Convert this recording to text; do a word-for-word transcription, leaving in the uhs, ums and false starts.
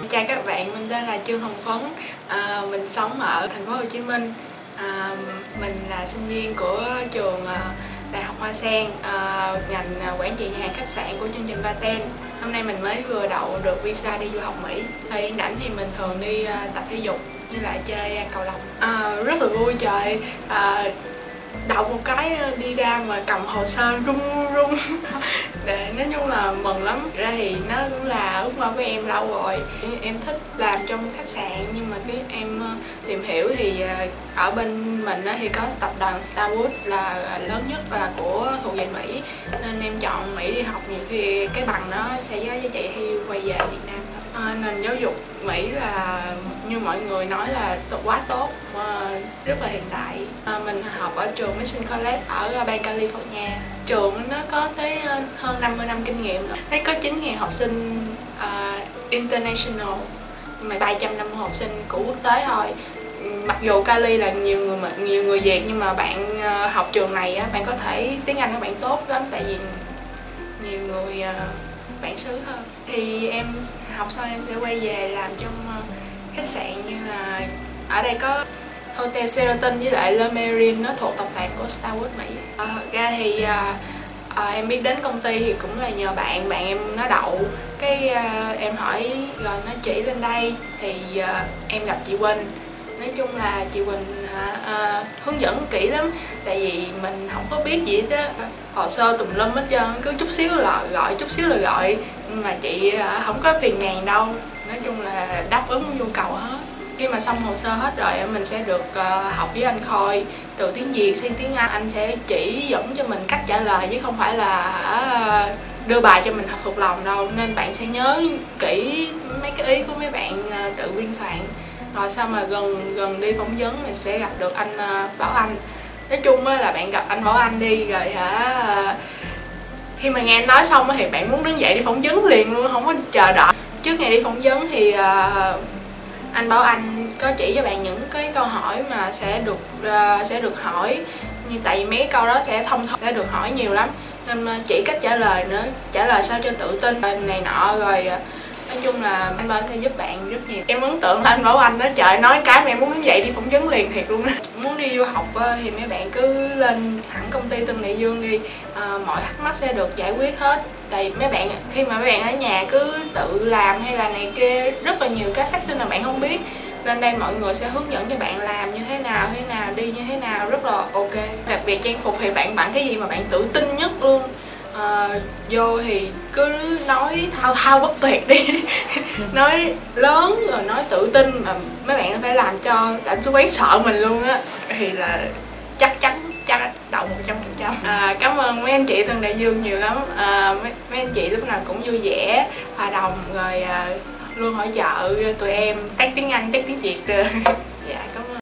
chào các bạn, mình tên là Trương Hồng Phấn, à, mình sống ở thành phố Hồ Chí Minh. À, mình là sinh viên của trường à, Đại học Hoa Sen, à, ngành quản trị nhà hàng khách sạn của chương trình Vaten. Hôm nay mình mới vừa đậu được visa đi du học Mỹ. Thời gian rảnh thì mình thường đi à, tập thể dục như là chơi cầu lông. À, rất là vui trời. À, đậu một cái đi ra mà cầm hồ sơ rung rung để nói chung là mừng lắm. Ra thì nó cũng là ước mơ của em lâu rồi. Em thích làm trong khách sạn, nhưng mà cái em tìm hiểu thì ở bên mình thì có tập đoàn Starwood là lớn nhất, là của thuộc về Mỹ, nên em chọn Mỹ đi học. Nhiều khi cái bằng nó sẽ có giá trị khi quay về Việt Nam. À, nền giáo dục Mỹ là như mọi người nói là quá tốt, rất là hiện đại. À, mình học ở trường Mission College ở bang California. Trường nó có tới hơn năm mươi năm kinh nghiệm rồi. Thấy có chín nghìn học sinh uh, international, nhưng mà ba trăm năm mươi học sinh của quốc tế thôi. Mặc dù Cali là nhiều người mà nhiều người Việt, nhưng mà bạn uh, học trường này á, bạn có thể tiếng Anh của bạn tốt lắm, tại vì nhiều người uh, bản xứ hơn. Thì em học xong em sẽ quay về làm trong uh, khách sạn, như là ở đây có Hotel Sheraton với lại Le Méridien, nó thuộc tập đoàn của Starwood Mỹ. À, ra thì à, à, em biết đến công ty thì cũng là nhờ bạn, bạn em nó đậu. Cái à, em hỏi rồi nó chỉ lên đây thì à, em gặp chị Quỳnh. Nói chung là chị Quỳnh à, à, hướng dẫn kỹ lắm, tại vì mình không có biết gì hết á, hồ sơ tùm lum hết trơn, cứ chút xíu là gọi, chút xíu là gọi, nhưng mà chị à, không có phiền nàn đâu. Nói chung là đáp ứng nhu cầu hết. Khi mà xong hồ sơ hết rồi, mình sẽ được uh, học với anh Khôi từ tiếng Việt sang tiếng Anh. Anh sẽ chỉ dẫn cho mình cách trả lời, chứ không phải là uh, đưa bài cho mình học thuộc lòng đâu. Nên bạn sẽ nhớ kỹ mấy cái ý của mấy bạn uh, tự biên soạn. Rồi sau mà gần gần đi phỏng vấn, mình sẽ gặp được anh uh, Bảo Anh. Nói chung là bạn gặp anh Bảo Anh đi rồi hả, uh, khi mà nghe anh nói xong thì bạn muốn đứng dậy đi phỏng vấn liền luôn, không có chờ đợi. Trước ngày đi phỏng vấn thì uh, anh Bảo Anh có chỉ cho bạn những cái câu hỏi mà sẽ được uh, sẽ được hỏi, như tại vì mấy câu đó sẽ thông thông sẽ được hỏi nhiều lắm, nên uh, chỉ cách trả lời nữa, trả lời sao cho tự tin này nọ. Rồi uh, nói chung là anh Bảo Anh sẽ giúp bạn rất nhiều. Em ấn tượng là anh Bảo Anh đó, trời, nói cái mà em muốn dậy đi phỏng vấn liền thiệt luôn á. Muốn đi du học uh, thì mấy bạn cứ lên hẳn công ty Tân Đại Dương đi, uh, mọi thắc mắc sẽ được giải quyết hết. Tại mấy bạn khi mà mấy bạn ở nhà cứ tự làm hay là này kia, rất là nhiều cái phát sinh là bạn không biết. Lên đây mọi người sẽ hướng dẫn cho bạn làm như thế nào, thế nào, đi như thế nào, rất là ok. Đặc biệt trang phục thì bạn bận cái gì mà bạn tự tin nhất luôn. À, vô thì cứ nói thao thao bất tuyệt đi. Nói lớn rồi nói tự tin, mà mấy bạn phải làm cho anh số quán sợ mình luôn á, thì là chắc chắn chắc đậu một trăm phần trăm. À, cảm ơn mấy anh chị Tân Đại Dương nhiều lắm. À, mấy, mấy anh chị lúc nào cũng vui vẻ, hòa đồng, rồi à, luôn hỗ trợ tụi em tách tiếng Anh, tách tiếng Việt. Dạ, cảm ơn.